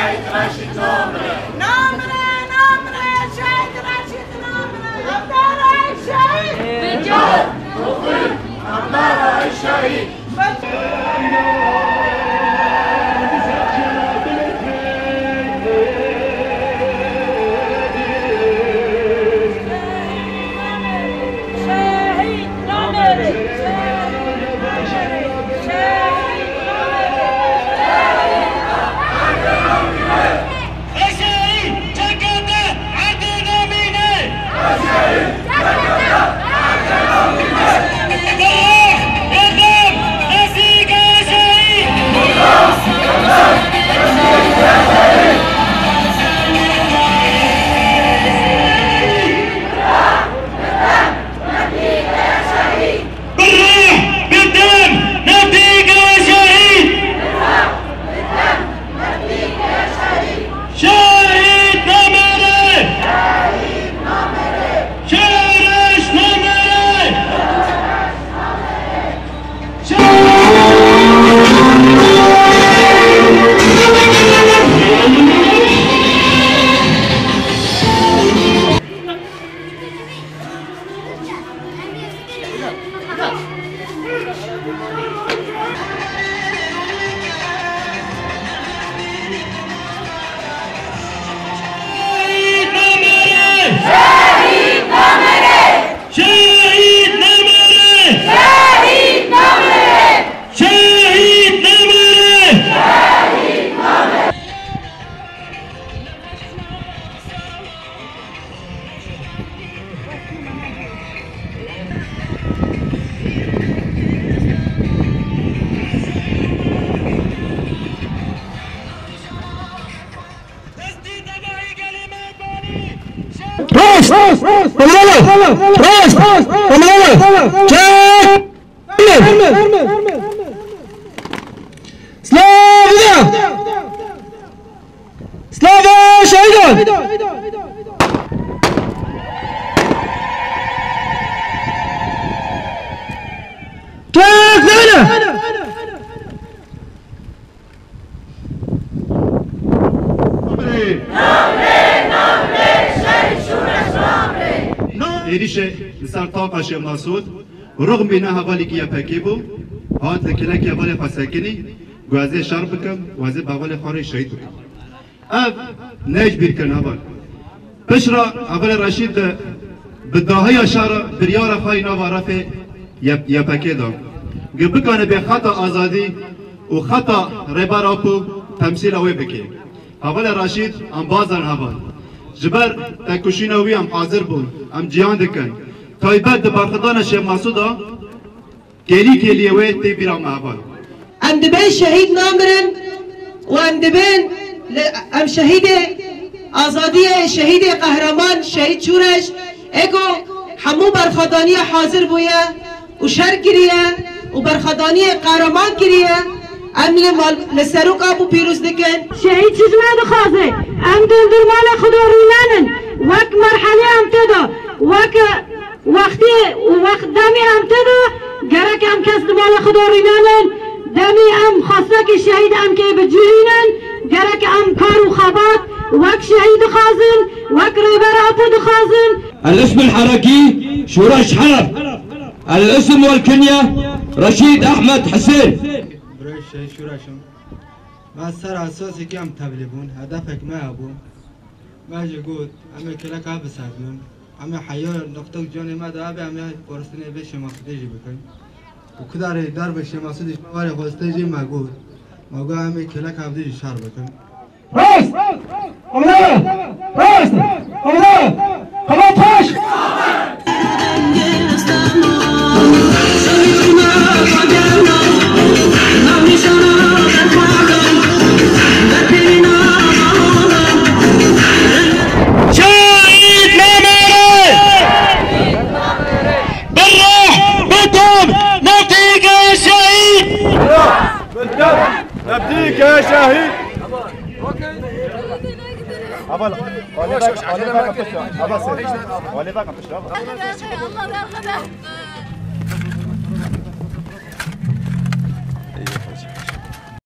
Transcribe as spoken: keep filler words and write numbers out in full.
شهید رشید نامره نامره نامره شهید رشید نامره همدارای شهید بجان توفیق همدارای شهید راست راست راست سلام سلام شهیدان ایریشه سر طاقش مسعود رغم بینه حوالی که یپکی بو هات لکنه که حوالی خسکنی گوازه شرب بکم گوازه بحوالی خاره شهید بکم اف نیج بیر کن حوال پشرا اول رشید بداهی شهر بریار خواهی نو عرفه یپکی دام گه بکنه به خطا آزادی و خطا ربار اپو تمثیل اوی بکی حوال رشید ام بازن حوال جبر تکوشینوی هم حاضر بود هم جیان دکن تایبت دبارخدان شیخ مسعودا کلی کلیه وی تی بیرام محبال ام دبین شهید نامرن و ام دبین ام شهید آزادی شهید قهرمان شهید شورش اگو همو برخدانی حاضر بویه و شر گریه و برخدانی قهرمان گریه ام لسروک آبو پیروز دکن شهید چیزمه دخوازه ام دل درمان خدا رونانن وک مرحله ام تدا وک وقتی وقت دمی ام تدا گرک ام کس دمال خدا رونانن دمی ام خاصه که شهید ام که بجوینن گرک ام کار و خبات وک شهید خازن وک ریبر آبو دخازن الاسم الحركي شورش حلب الاسم والكنية رشيد أحمد حسين برای شورشم ما سر اساسی که هم تبلیغون هدفک ما ابو ما جگود اما کلک آب سازم اما حیار نقطه جان ما دابه اما پرستنه به شما خودی بکن و کدار دار به شما خودی وارد خواسته جی ما گود ما گو اما کلک آب دیج شار بکن راست قبلا راست قبلا قبلا پاش نبديك يا شهيد أبلا ولي باك ولي باك ولي باك ولي باك